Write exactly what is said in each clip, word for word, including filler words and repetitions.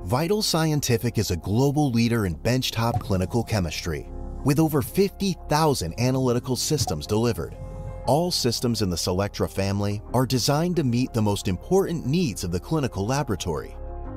Vital Scientific is a global leader in benchtop clinical chemistry, with over fifty thousand analytical systems delivered. All systems in the Selectra family are designed to meet the most important needs of the clinical laboratory: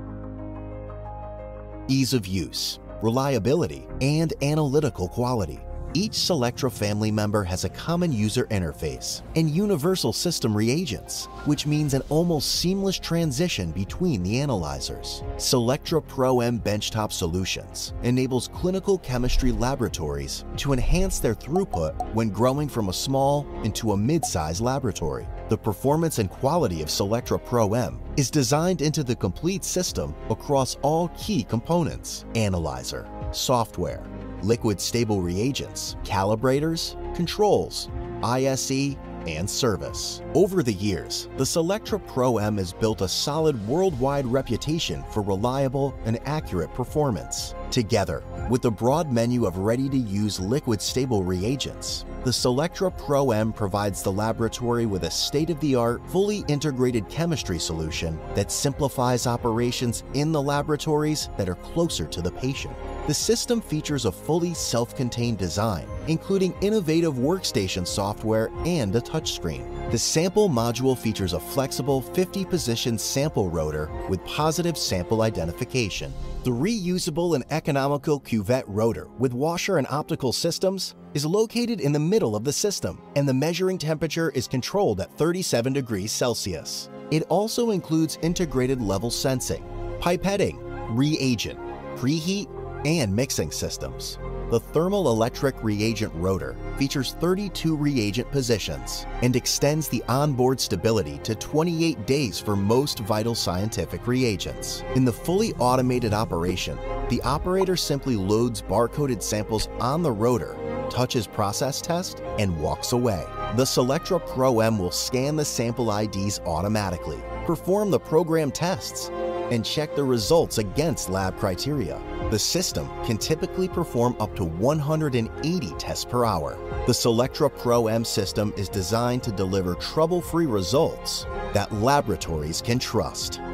ease of use, reliability, and analytical quality. Each Selectra family member has a common user interface and universal system reagents, which means an almost seamless transition between the analyzers. Selectra ProM benchtop solutions enables clinical chemistry laboratories to enhance their throughput when growing from a small into a mid-sized laboratory. The performance and quality of Selectra ProM is designed into the complete system across all key components: analyzer, software, liquid stable reagents, calibrators, controls, I S E, and service. Over the years, the Selectra ProM has built a solid worldwide reputation for reliable and accurate performance. Together, with a broad menu of ready-to-use liquid stable reagents, the Selectra ProM provides the laboratory with a state-of-the-art, fully integrated chemistry solution that simplifies operations in the laboratories that are closer to the patient. The system features a fully self-contained design, including innovative workstation software and a touchscreen. The sample module features a flexible fifty position sample rotor with positive sample identification. The reusable and economical cuvette rotor with washer and optical systems is located in the middle of the system, and the measuring temperature is controlled at thirty-seven degrees Celsius. It also includes integrated level sensing, pipetting, reagent, preheat, and mixing systems. The thermal-electric reagent rotor features thirty-two reagent positions and extends the onboard stability to twenty-eight days for most Vital Scientific reagents. In the fully automated operation, the operator simply loads barcoded samples on the rotor, touches process test, and walks away. The Selectra ProM will scan the sample I Ds automatically, perform the program tests, and check the results against lab criteria. The system can typically perform up to one hundred eighty tests per hour. The Selectra ProM system is designed to deliver trouble-free results that laboratories can trust.